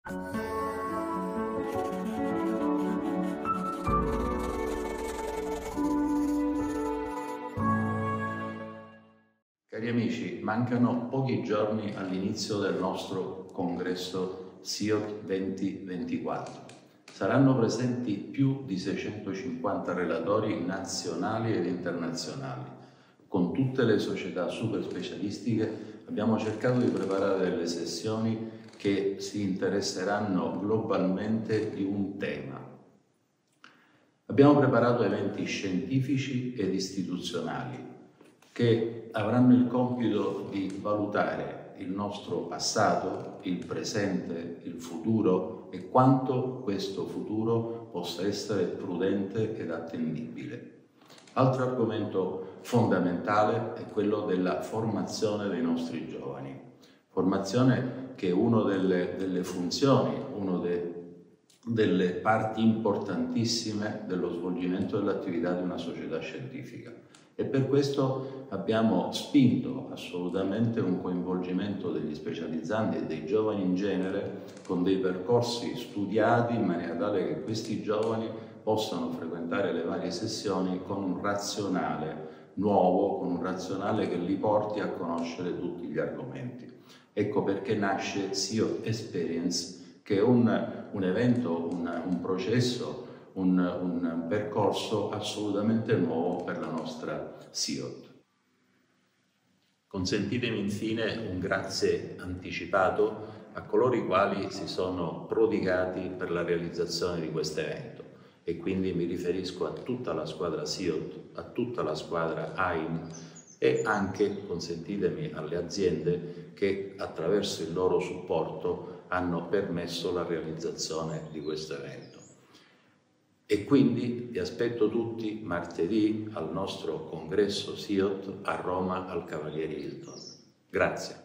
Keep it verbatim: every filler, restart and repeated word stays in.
Cari amici, mancano pochi giorni all'inizio del nostro congresso SIOT duemilaventiquattro. Saranno presenti più di seicentocinquanta relatori nazionali ed internazionali. Con tutte le società super specialistiche abbiamo cercato di preparare delle sessioni che si interesseranno globalmente di un tema. Abbiamo preparato eventi scientifici ed istituzionali che avranno il compito di valutare il nostro passato, il presente, il futuro e quanto questo futuro possa essere prudente ed attendibile. Altro argomento fondamentale è quello della formazione dei nostri giovani. Formazione che è una delle, delle funzioni, una de, delle parti importantissime dello svolgimento dell'attività di una società scientifica. E per questo abbiamo spinto assolutamente un coinvolgimento degli specializzandi e dei giovani in genere con dei percorsi studiati in maniera tale che questi giovani possano frequentare le varie sessioni con un razionale nuovo, con un razionale che li porti a conoscere tutti gli argomenti. Ecco perché nasce SIOT Experience, che è un, un evento, un, un processo, Un, un percorso assolutamente nuovo per la nostra SIOT. Consentitemi infine un grazie anticipato a coloro i quali si sono prodigati per la realizzazione di questo evento e quindi mi riferisco a tutta la squadra SIOT, a tutta la squadra A I M e anche, consentitemi, alle aziende che attraverso il loro supporto hanno permesso la realizzazione di questo evento. E quindi vi aspetto tutti martedì al nostro congresso SIOT a Roma al Cavalieri Hilton. Grazie.